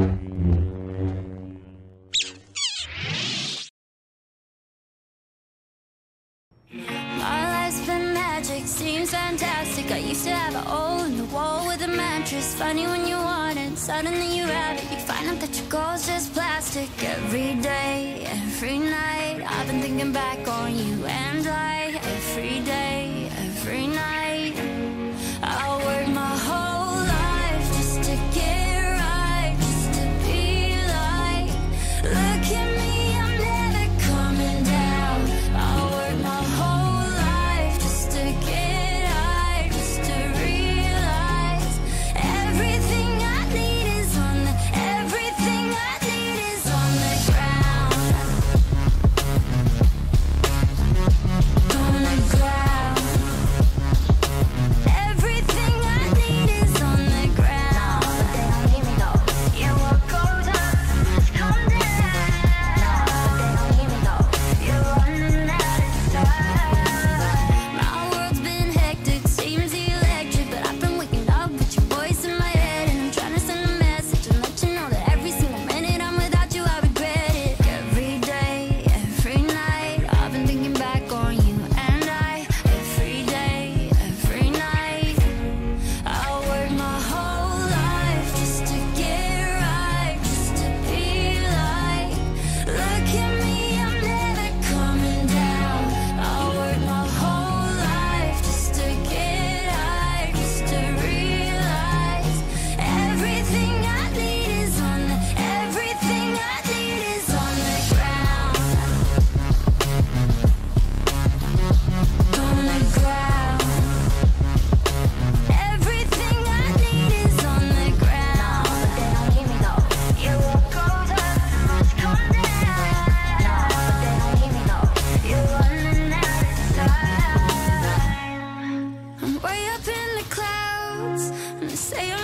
Seems fantastic. I used to have a hole in the wall with a mattress. Funny when you want it, suddenly you have it. You find out that your goal's just plastic. Every day, every night, I've been thinking back on you and I. Every day, every night, I'll work my whole life just to get right, just to be like, look at me, I'm never coming down. I'll work my whole life just to get say